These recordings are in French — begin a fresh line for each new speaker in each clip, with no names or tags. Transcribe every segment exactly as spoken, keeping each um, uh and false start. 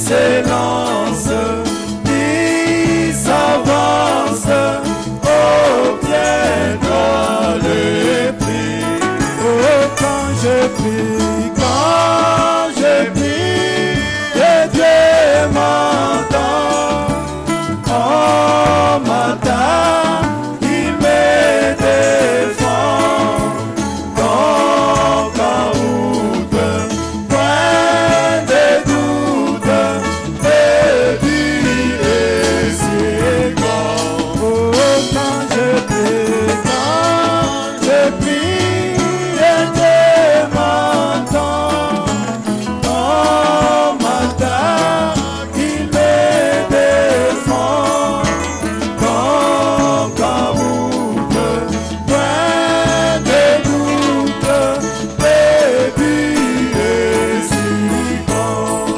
s'élance, qui s'avance au pied de l'épée. Oh, quand je prie, quand je prie, et Dieu m'entend. En matin, il me défend. Donc en route, point de doute, de vie et si grand. Oh, quand je prie, quand je prie, et Dieu m'entend. En matin, il me défend. Donc en route, point de doute, de vie et si grand.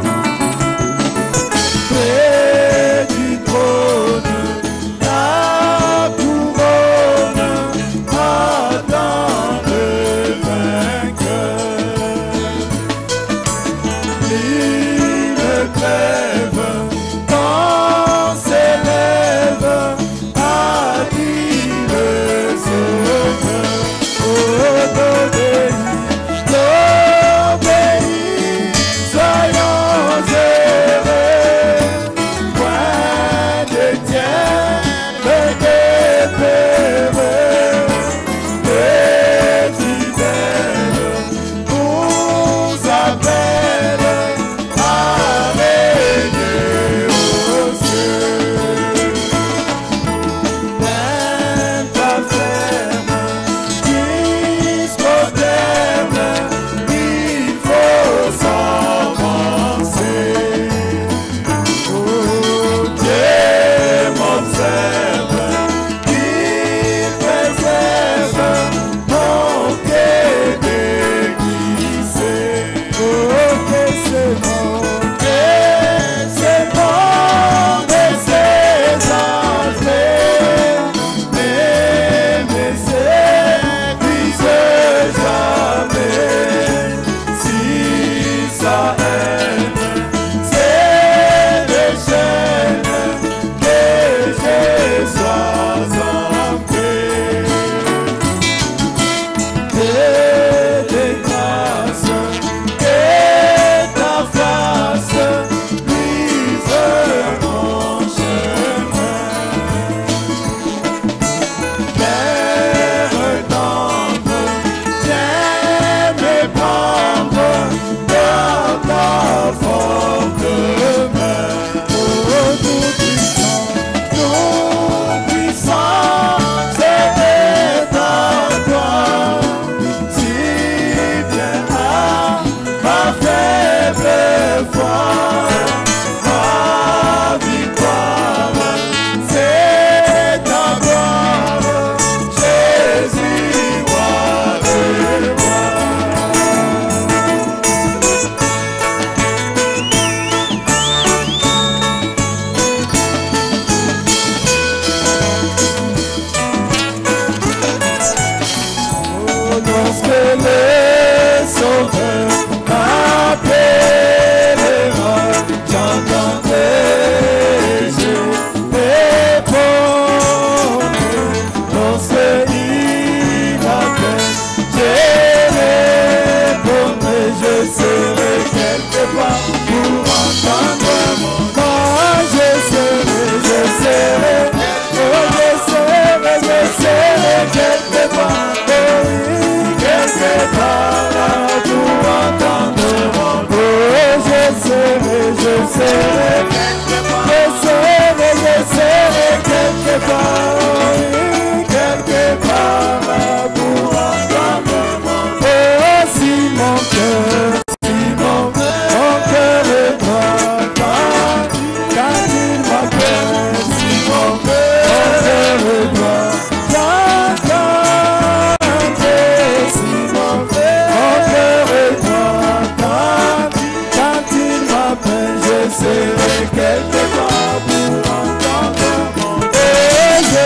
Près du trône, la couronne attend le vainqueur. Il crève, quand s'élève, a dit le Sauveur. Oh, d'obéir, d'obéir, soyons heureux. Point de tien, le dépéreux, les fidèles nous appellent à régner aux cieux. Même ta ferme, jusqu'au terme, il faut s'avancer. Oh, Dieu m'observe, il préserve mon pied déguisé. Oh, que c'est bon, que c'est bon de ses anges, mais mes services jamais. Si ça aide, c'est des chaînes, que je sois en paix. Que tes grâces, que ta face brise mon chemin. Père tendre, viens me prendre dans ta forte main. Oh, tout puissant, tout puissant, c'est en toi. Si bien à ma faible foi, ma victoire, c'est ta gloire, Jésus, roi des rois. Oh, lorsque le Sauveur m'appellera, j'entendrai, je répondrai. Lorsque il m'appelle, je répondrai, je serai quelque part pour entendre mon nom. Je serai, je serai, oh, je serai, je serai quelque part. Oh, oui, quelque part là pour entendre mon nom. Oh, je serai, je serai quelque part. Je serai, je serai quelque part. Oh, oui, quelque part là pour entendre mon nom. Oh, si mon cœur, si mon cœur, mon cœur est droit, quand, quand il m'appelle, si mon cœur, mon cœur est droit, quand, quand, si mon cœur, mon cœur est droit, quand, quand il m'appelle, je serai quelque part pour entendre mon cœur.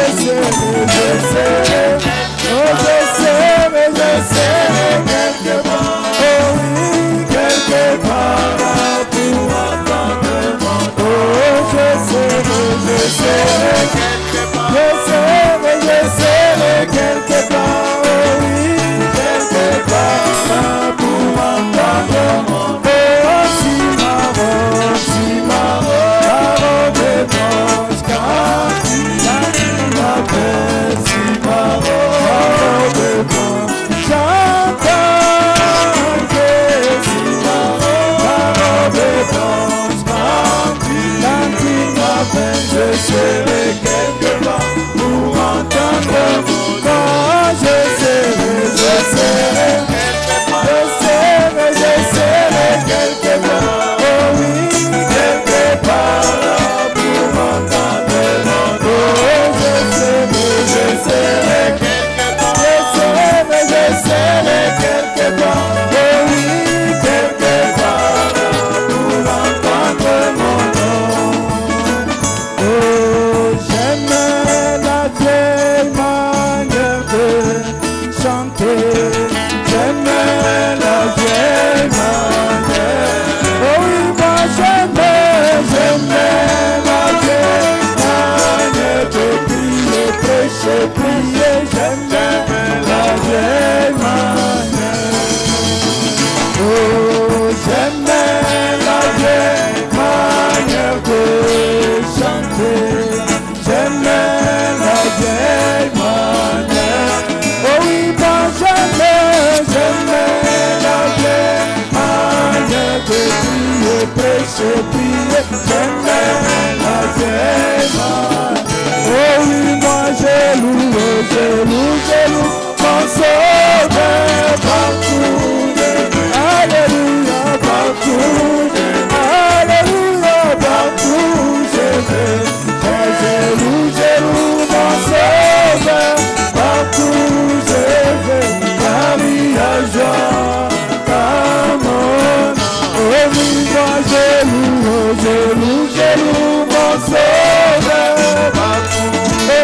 marcher, prier, j'aime la démarche. Oh oui, moi je loue, je loue, je loue, mon sauveur partout. Alléluia, partout. Alléluia, partout je vais. Moi je loue, je loue, mon sauveur partout je vais. La vie à joie, ta mon. Oh oui, moi je loue, je loue, je loue, mon sauveur partout.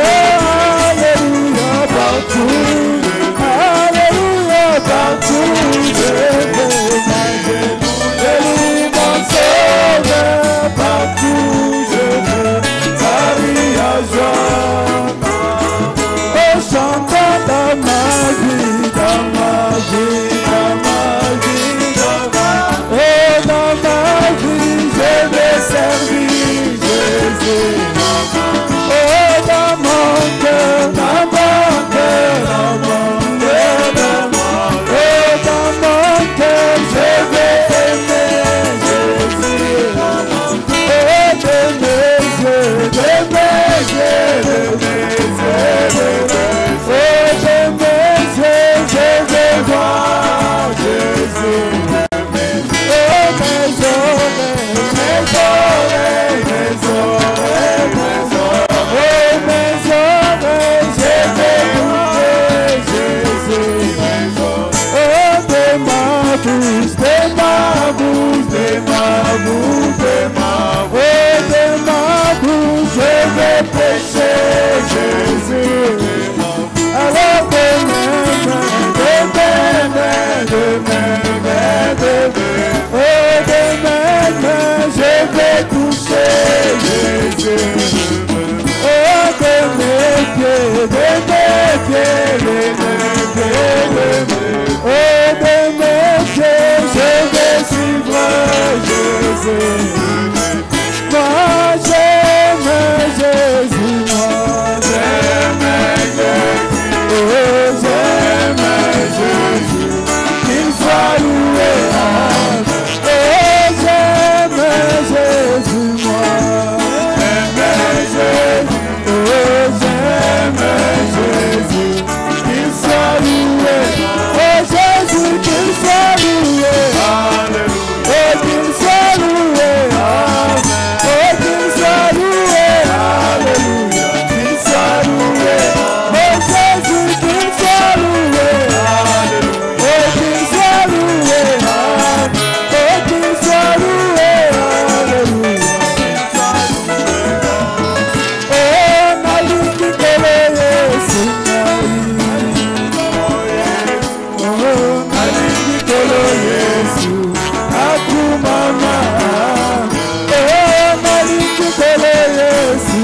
Alléluia, partout. Alléluia, partout je vais. Je loue mon sauveur partout je vais. Paris à joie. Oh, chantons dans ma vie, dans ma vie, dans ma vie, dans ma vie. Oh, dans ma vie, je vais servir Jésus. Oh, dans mon cœur, dans mon cœur, dans mon cœur, dans mon cœur. Oh, dans mon cœur, je vais aimer Jésus. Oh, de mes yeux, de mes yeux, de mes yeux, de mes yeux. Oh, de mes yeux, je vais voir Jésus. Oh, mes oreilles, mes oreilles, mes oreilles, mes oreilles. Oh, mes oreilles, je vais écouter Jésus. Oh, de ma bouche, de ma bouche, de ma bouche, de ma bouche. Oh, de ma bouche, je vais prêcher Jésus. Alors de mes mains, de mes mains, de mes mains, de mes mains. Oh, de mes mains, je vais toucher Jésus. Oh, de mes pieds, de mes pieds, de mes pieds, de mes pieds. Oh, de mes pieds, je vais suivre Jésus. Moi j'aime Jésus, moi j'aime Jésus. Oh, j'aime Jésus, qu'il soit loué. Oh, j'aime Jésus, moi j'aime Jésus. Oh, j'aime Jésus, qu'il soit loué. Oh, Jésus, qu'il soit loué. Alléluia. Oh, qu'il soit loué. Amen. Oh, qu'il soit loué. Alléluia. Qu'il soit loué. Oh, Jésus, qu'il soit loué. Alléluia. Oh, qu'il soit loué. Amen. Oh, qu'il soit loué. Alléluia. Oh, maliki kele Yesu oh, maliki kele Yesu akumama. Oh, maliki kele Yesu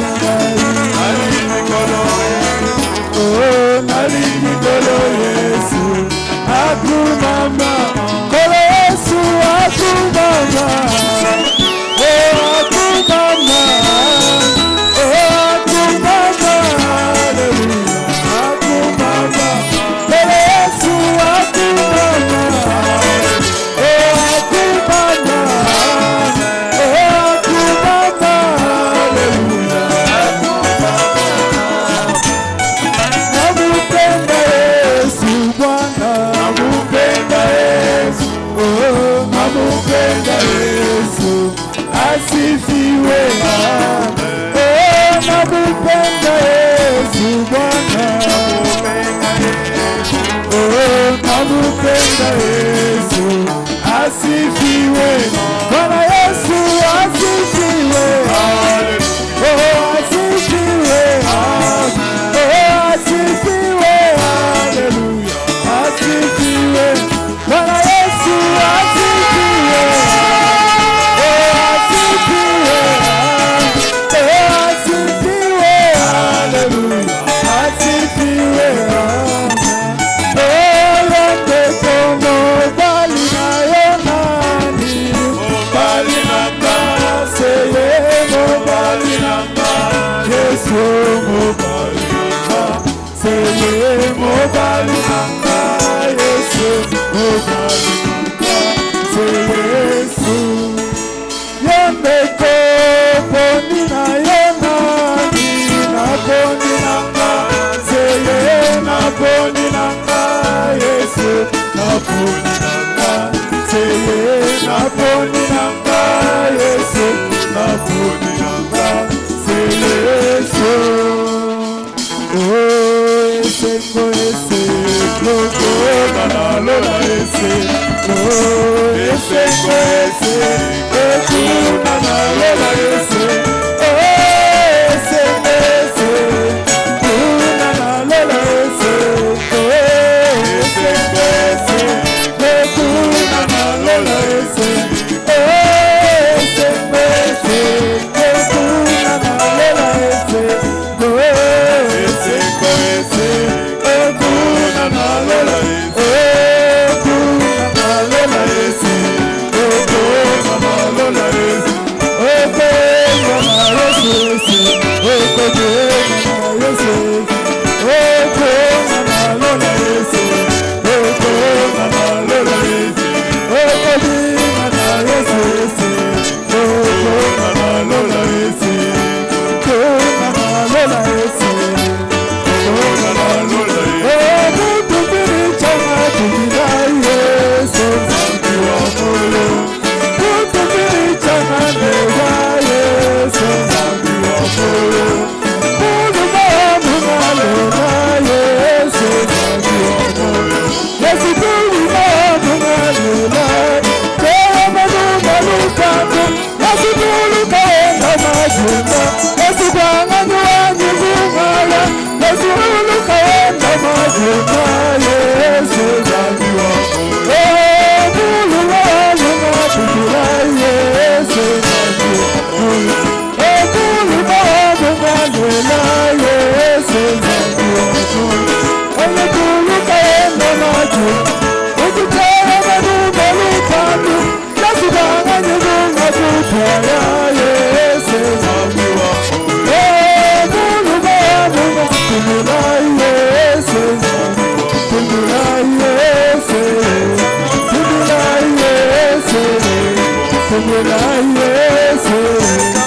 oh, maliki kele Yesu akumama. Kele Yesu akumama. Oh, akumama. Oh, akumama. Hallelujah. Akumama. Kele Yesu akumama. Oh, akumama. Oh, akumama. Hallelujah. Namupenda Yesu Bwana. Namupenda Yesu. Oh, namupenda Yesu. Asifiwe. Oh, namupenda Yesu Bwana. Oh, namupenda Yesu. Asifiwe. Bwana Yesu asifiwe. Oh, asifiwe. Oh, asifiwe. Hallelujah. Asifiwe. Bwana Yesu asifiwe. Oh, asifiwe. Oh, asifiwe. Hallelujah. Asifiwe. Oh, yote como bali na yonani. Bali na base yemo bali na base. Yesu mo bali na base yemo bali na base. Yesu mo bali na base. Yesu. lola ese, oh ese ese, ekuna na lola ese, oh ese ese, ekuna na lola ese, oh ese ese, ekuna na lola ese, oh ese ese, ekuna na lola ese, oh ese ese, ekuna na lola ese, ekuna na lola ese, ekuna na lola ese, ekuna na ese, ekuna na ese, ekuna na lola ese, ekuna na lola ese, ekuna na ese, ekuna na lola ese, ekuna na lola ese, ekuna na lola ese. Oh, mutu mbili chama tukidaye, so zangi wa molo. Mutu mbili chama newaye, so zangi wa molo. Mutu mamu ngalenaye, so zangi wa molo. Yesi kuli mamu ngalenaye, kaya manu malukako. Yesi kuli kaenda majumba, yesi kwa ngani wanyi ngumaya. Yesi kuli kaenda majumba, Yesu zangi wa molo. Oh, mulu wanyi ngapikila, Yesu zangi wa molo. Oh, mulu mamu ngalenaye, Yesu zangi wa molo. Oye mulu kaenda majumba, ukutaya manu malukako. Yesi kwa ngani ngumaya, Yesu zangi wa molo. Oh, mulu mamu ngapikila, Yesu zangi wa molo. Tumula Yesu, tumula Yesu, tumula Yesu.